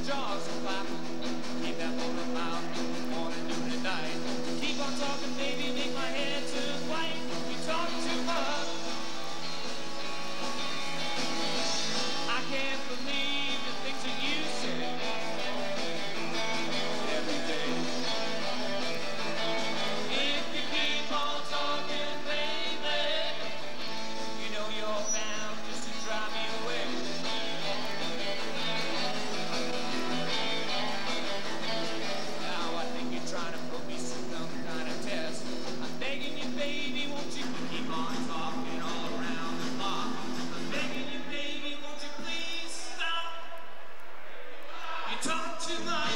jaws are clapping. Keep that motor mouth, morning, noon, and night. Keep on talking, baby, make my head turn white. You talk too much. I can't believe the things that you say every day. If you keep on talking, baby, you know you're bound just to drive me away. Now I think you're trying to put me through some kind of test. I'm begging you, baby, won't you keep on talking all around the clock? I'm begging you, baby, won't you please stop? You talk too much.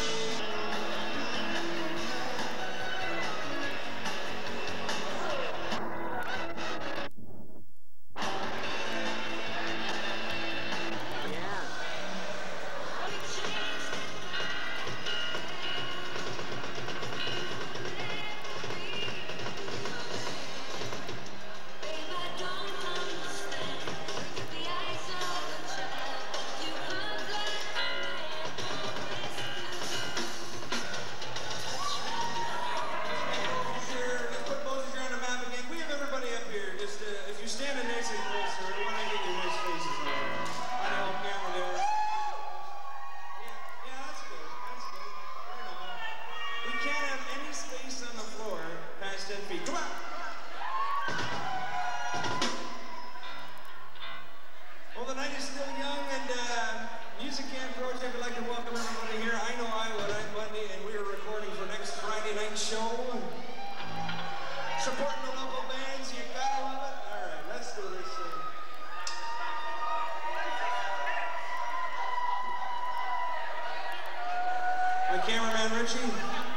Cameraman Richie.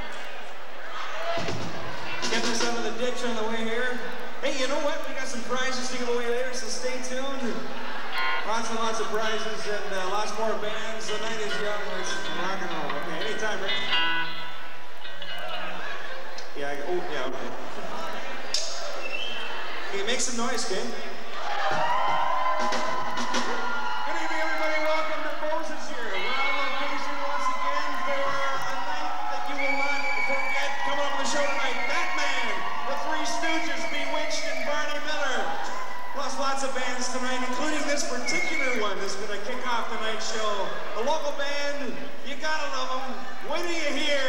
Get us out of the ditch on the way here. Hey, you know what? We got some prizes to give away later, so stay tuned. Lots and lots of prizes and lots more bands. The night is young. Let's rock and roll. Okay, anytime, Rick. Yeah, oh, yeah, okay. Okay, make some noise, kid. Good evening, everybody. Welcome to Moses here. We're on location once again for a night that you will not forget. Coming up on the show tonight, Batman, The Three Stooges, Bewitched, and Barney Miller. Plus lots of bands tonight, including this particular one that's going to kick off tonight's show. A local band, you gotta love them. When do you hear?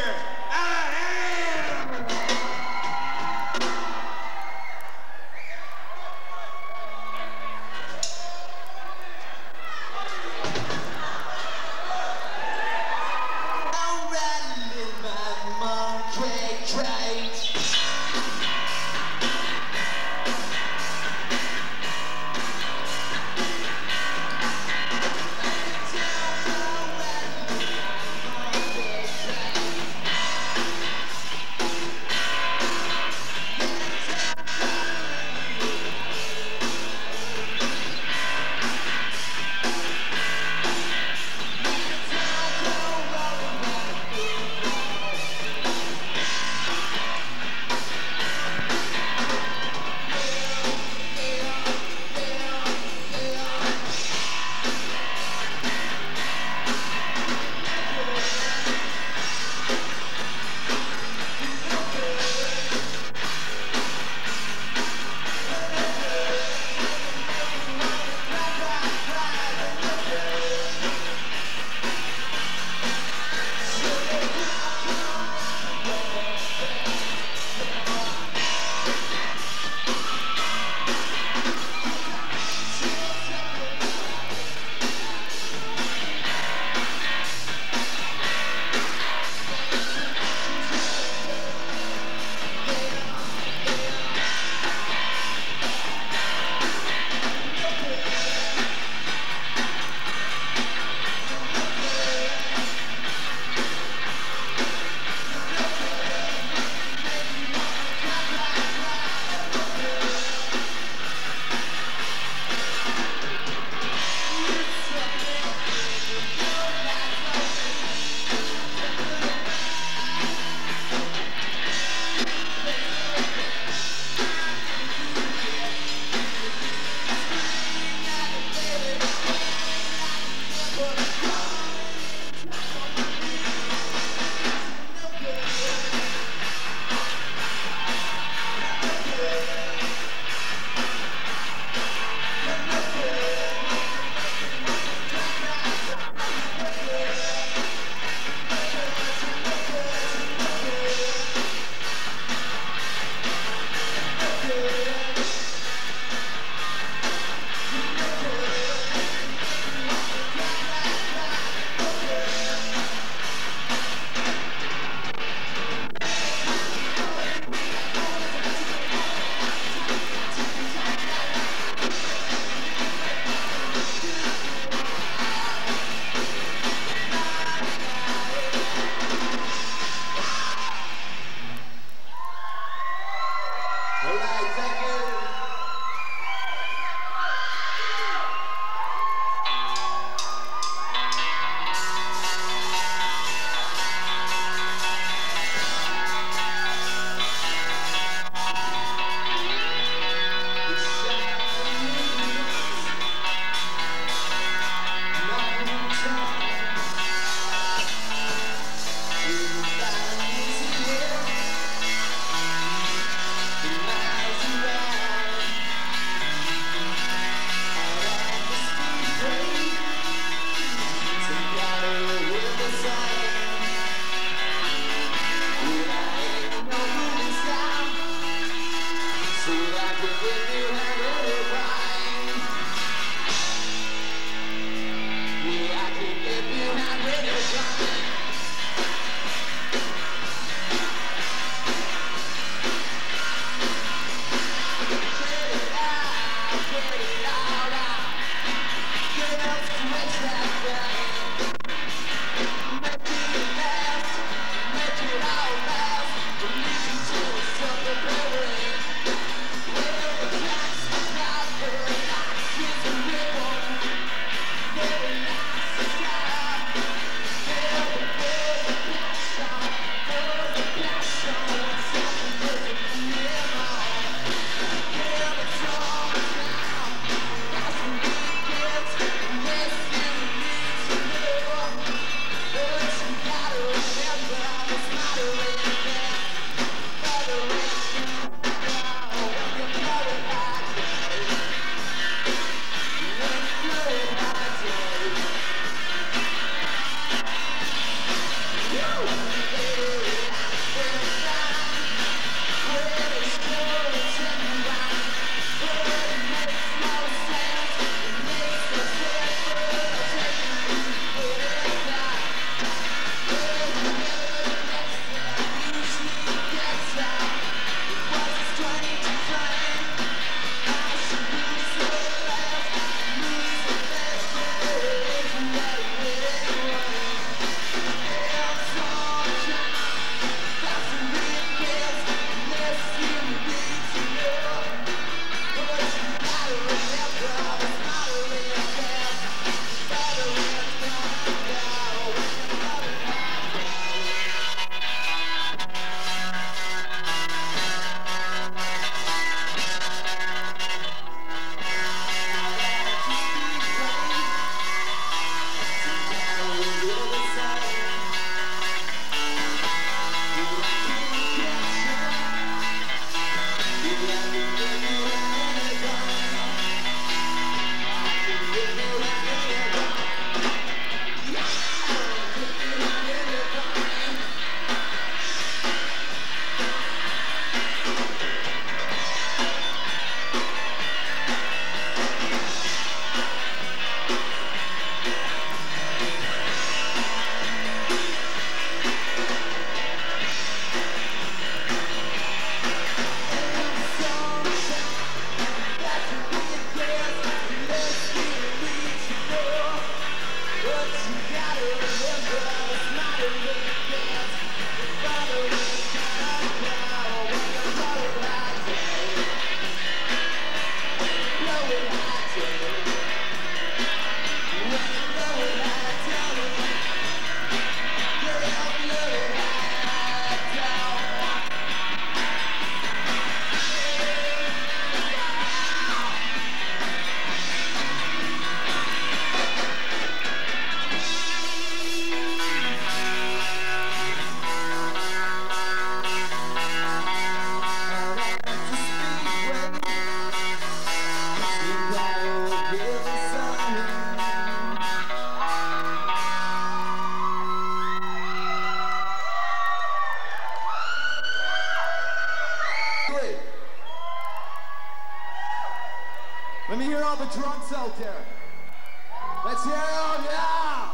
the drunks out there. Let's hear it, yeah!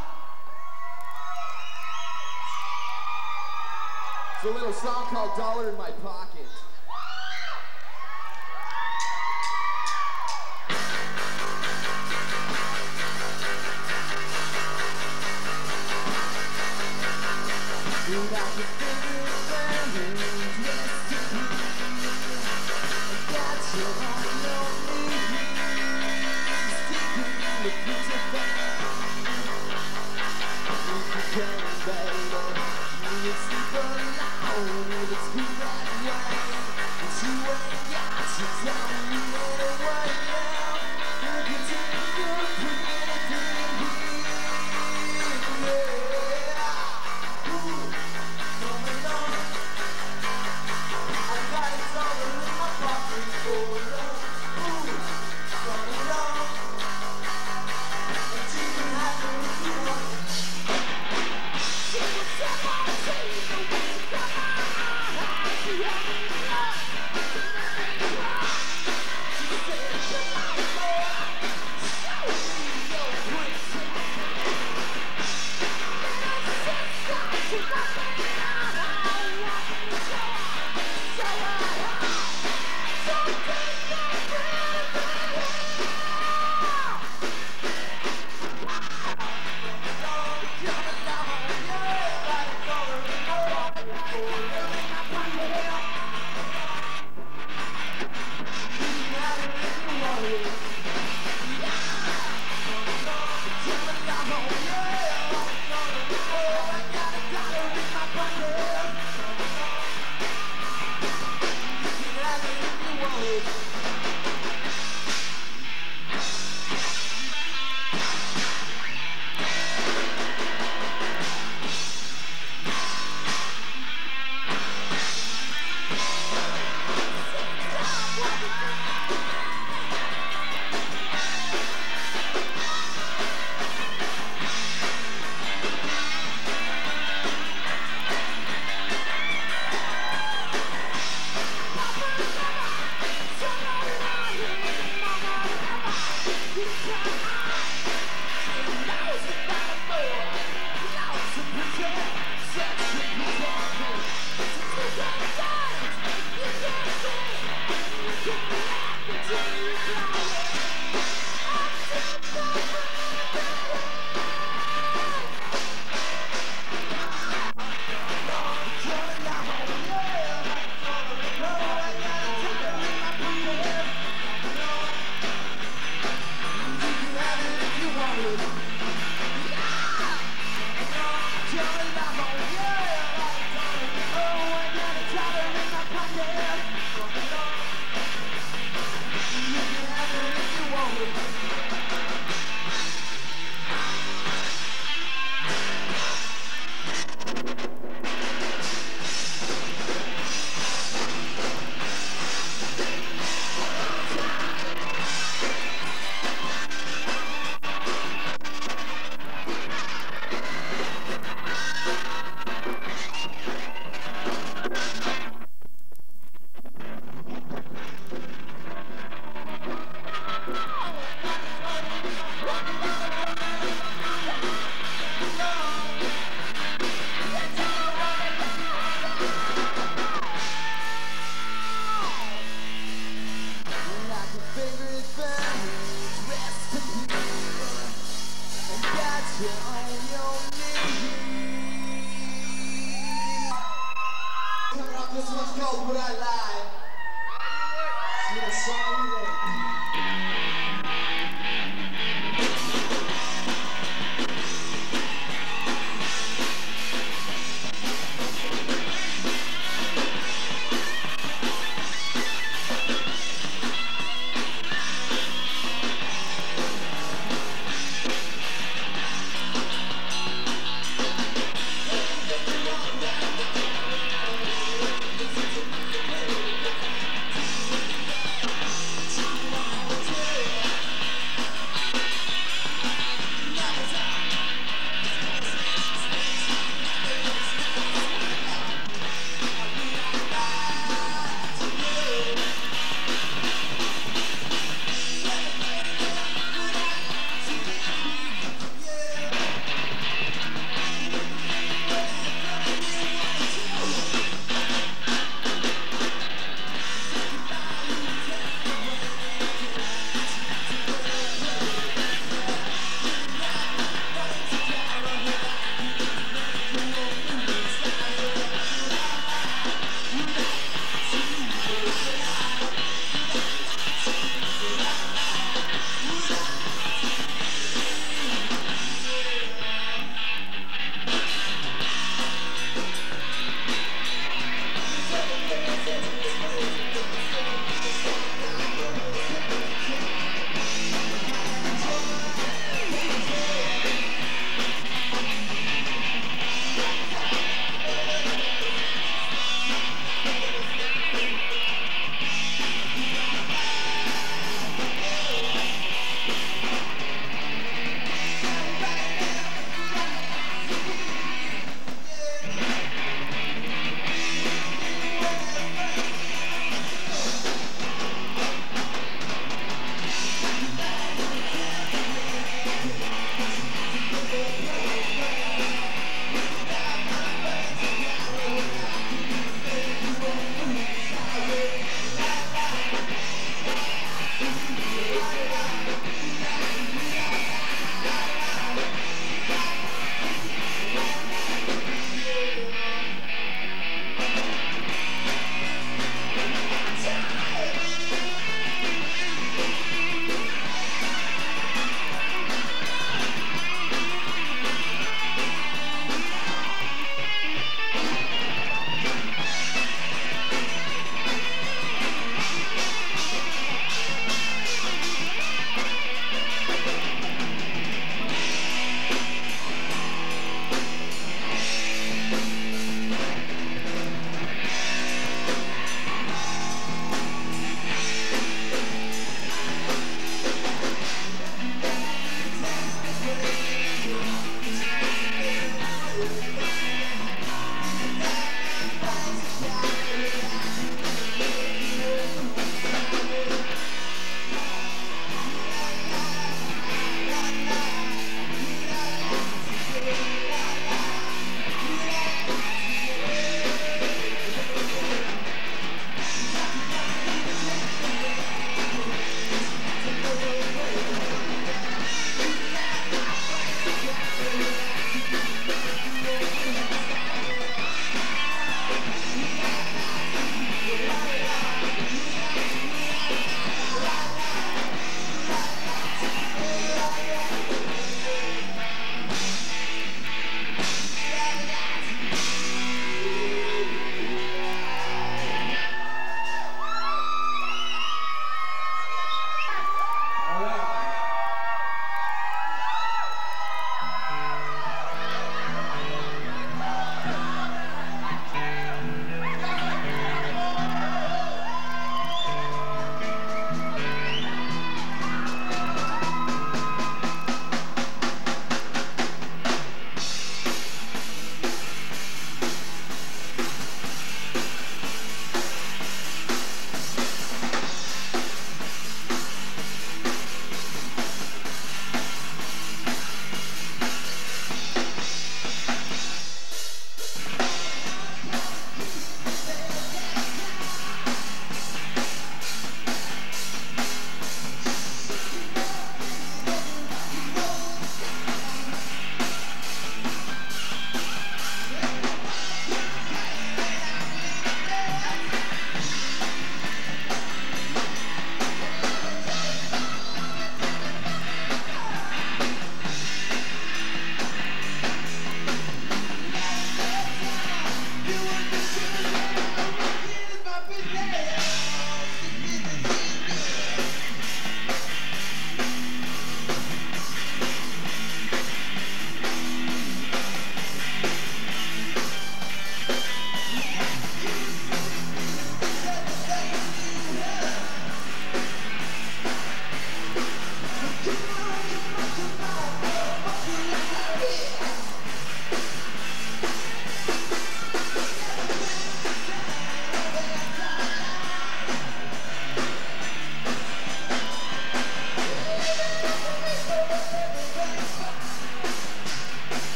It's a little song called Dollar in My Pocket. You're not your favorite friend, yes to be. Got you on your knees, deep in the pits of fire. If you can, baby, you will sleep alone. It's good that way, but you ain't got your time. You know what now? You can take your pretty thing here, yeah. This one's called Would I Lie? It's a song we wrote. Listen to me,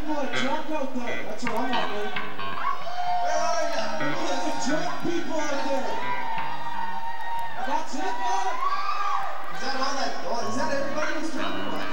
people are drunk out there. That's what I'm wondering. Where are you? There's drunk people out there. That's it, man? Is that all that? Oh, is that everybody who's drunk or what?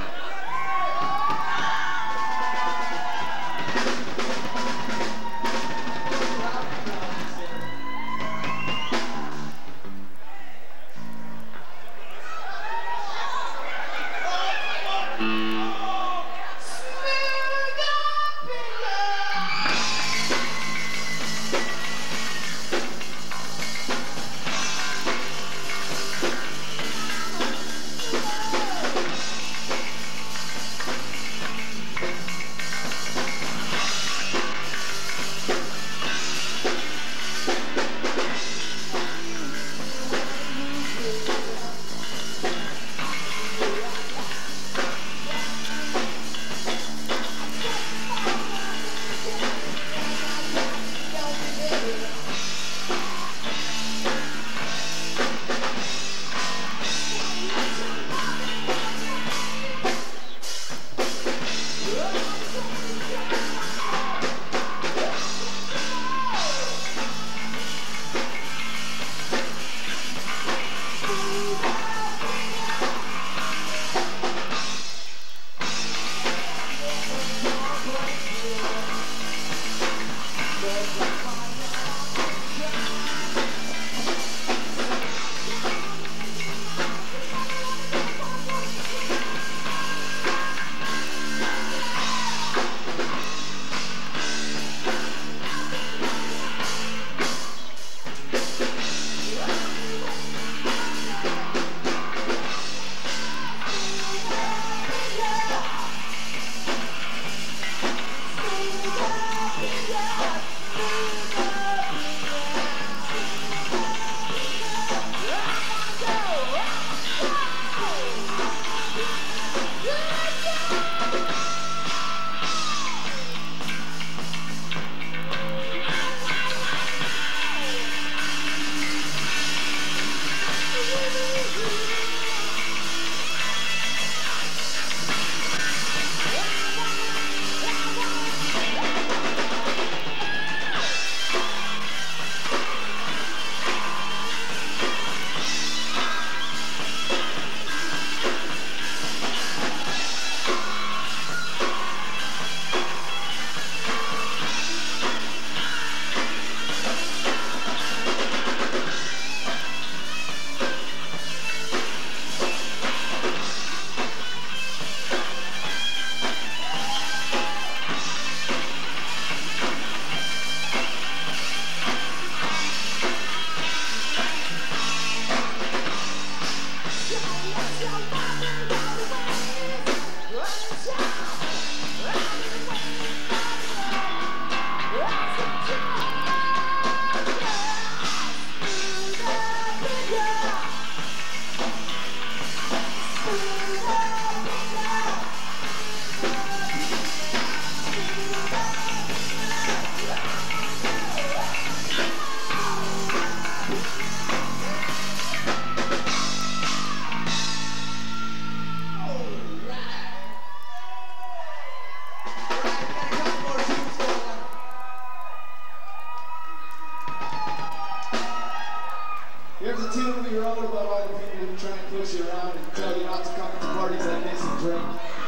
Here's a tune we wrote about all the people who try and push you around and tell you not to come to parties like this and drink.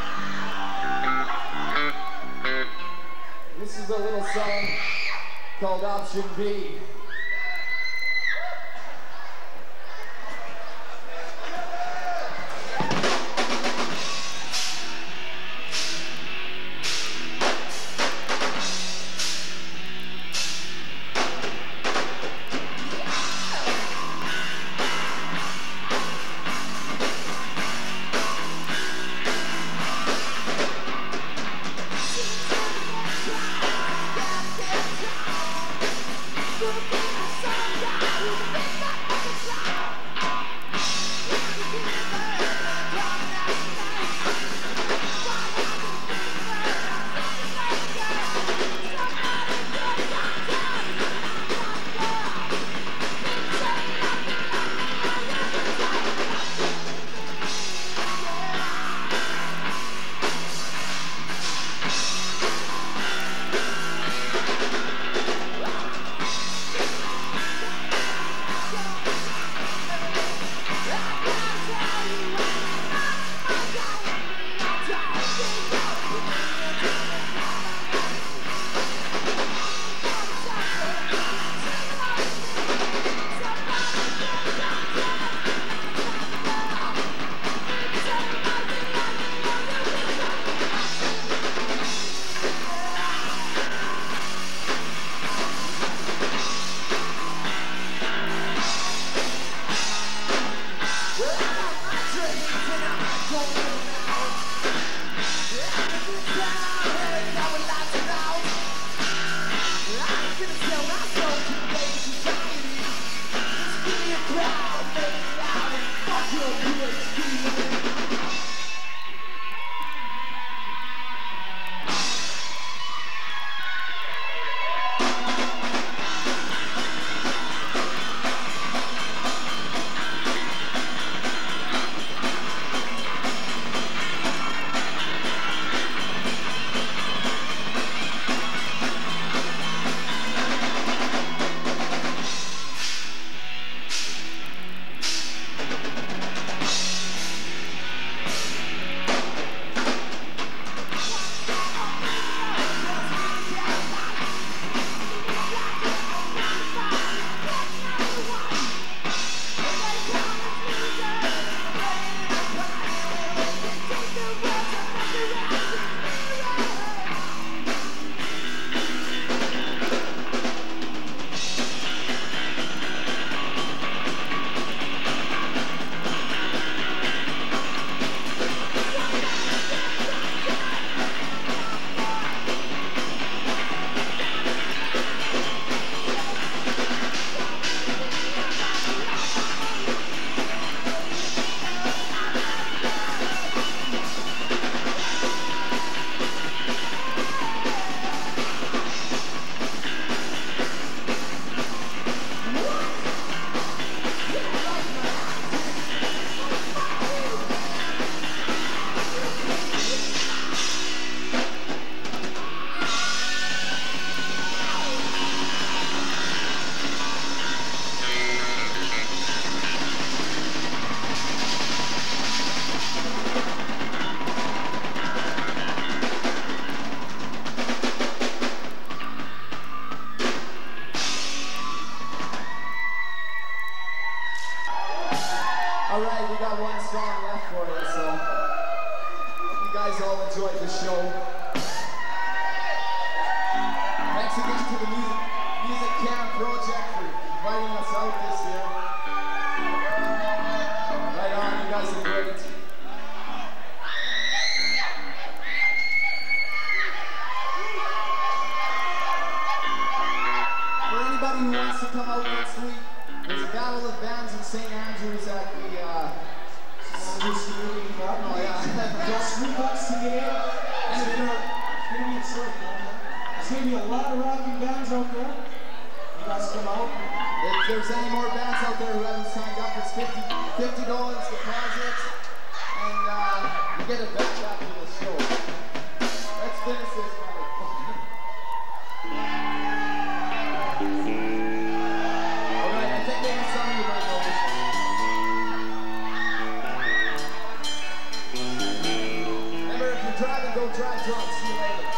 This is a little song called Option B. Good. guys all enjoyed the show. Thanks again to the Music Camp Project for inviting us out this year. Right on, you guys are great. For anybody who wants to come out next week, there's a battle of bands in St. Andrews at the oh yeah. Just $3 to get in. And it's gonna be a circle. There's gonna be a lot of rocking bands out there. You guys come out. If there's any more bands out there who haven't signed up, it's $50 deposit, and you get a batch after the show. Let's finish this motherfucker. Alright, I think there's a song you might know this one. Remember, if you're driving, don't drive drunk. See you later.